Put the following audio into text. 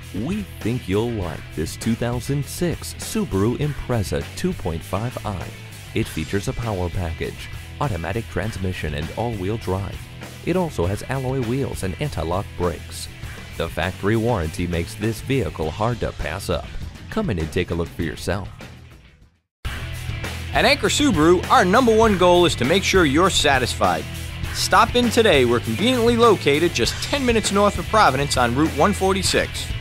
We think you'll like this 2006 Subaru Impreza 2.5i. It features a power package, automatic transmission, and all-wheel drive. It also has alloy wheels and anti-lock brakes. The factory warranty makes this vehicle hard to pass up. Come in and take a look for yourself. At Anchor Subaru, our #1 goal is to make sure you're satisfied. Stop in today. We're conveniently located just 10 minutes north of Providence on Route 146.